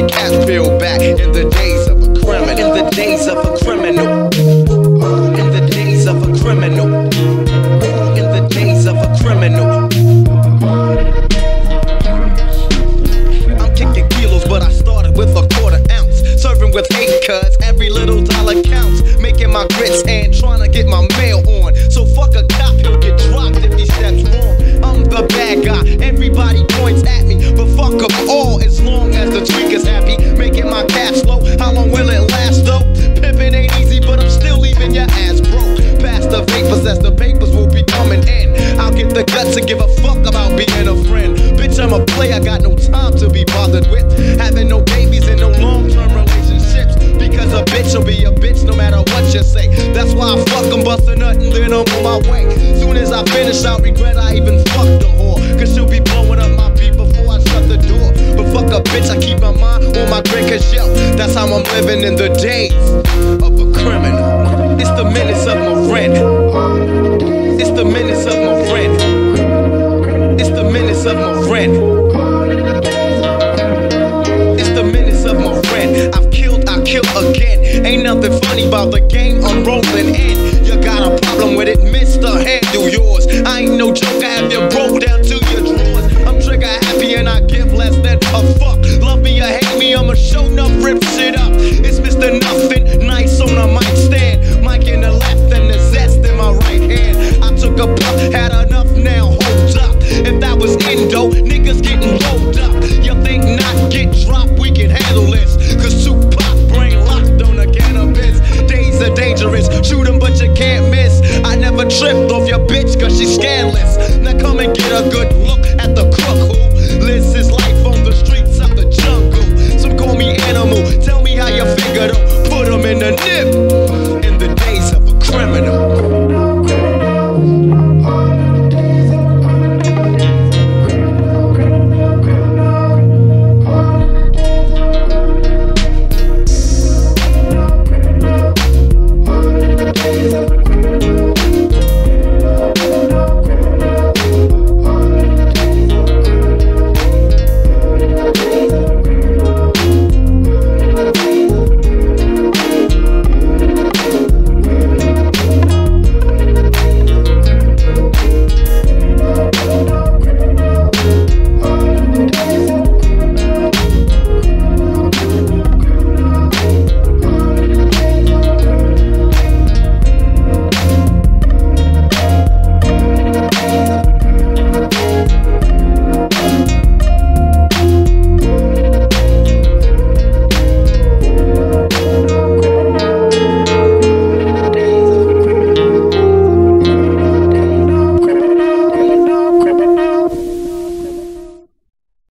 get cash bill back in the days of a criminal. In the days of a criminal. In the days of a criminal. In the days of a criminal. I'm kicking kilos, but I started with a quarter ounce. Serving with hate, cuz every little dollar counts. Making my grits and trying to get my mail on. So fuck a cop, he'll get dropped if he steps wrong. I'm the bad guy, everybody points at me, but fuck them all as long as the tweaker's happy. Making my cash low, how long will it last though? Pimpin' ain't easy, but I'm still leaving your ass broke. Pass the vapors as the papers will be coming in. I'll get the guts to give a fuck about being a friend. Bitch, I'm a player, got no time to be bothered with having no babies and no long-term relationships. Because a bitch will be a bitch no matter what you say. That's why I fuck 'em, bust a nut, and then I'm on my way. Soon as I finish, I'll regret I even fucked the whore. Cause she'll be blowing up my beat before I shut the door. But fuck a bitch, I keep my mind on my drink, cause yo, that's how I'm living in the days of a criminal. It's the minutes of my friend. It's the minutes of my friend. It's the minutes of my friend. It's the minutes of my friend. I've killed, I kill again. Ain't nothing funny about the game I'm rolling in. You got a problem with it, Mr. Head.